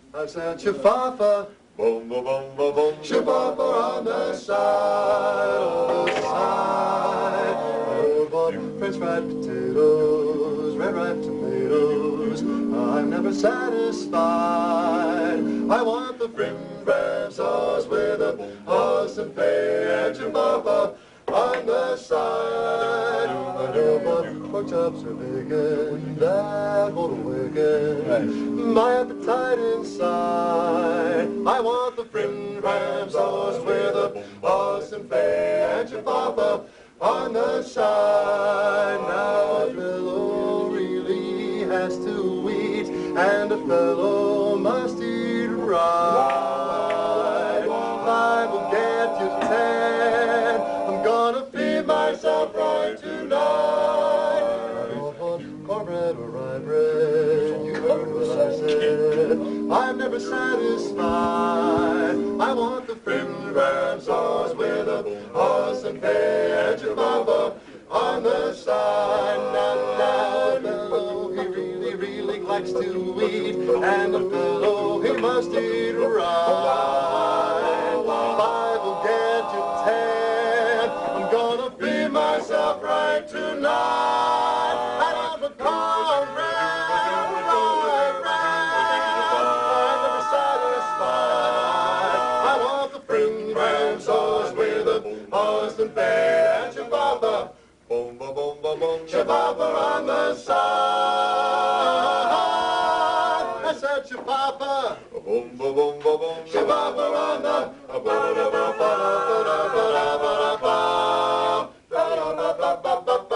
I said Sha Fa Fa, boom boom boom boom boom, Sha Fa Fa on the side of the side. I bought French fried potatoes, red ripe tomatoes. I'm never satisfied. I want the frim fram sauce with a awesome pay and Sha Fa Fa on the side. I know my pork chops are bacon, that won't awaken my appetite inside. I want the frim fram sauce with a awesome fay and Sha Fa Fa on the side. Now a fellow really has to eat, and a fellow must eat right. I will get you 10. I'm gonna feed myself right tonight. I don't want cornbread or rye bread. You heard what I said. I'm never satisfied. I want the frim fram sauce with a awesome fay and Sha Fa Fa on the side. Now, a fellow he really likes to eat, and a fellow he must eat right. I will get you 10. I'm gonna feed myself right tonight. I don't want cornbread, rye bread. I'm never satisfied. I want the frim fram sauce with a awesome fay and Sha Fa Fa, boom boom boom boom boom, Sha Fa Fa on the side. I said Sha Fa Fa, boom boom boom boom boom, Sha Fa Fa on the ba da ba ba da ba da ba da ba da ba.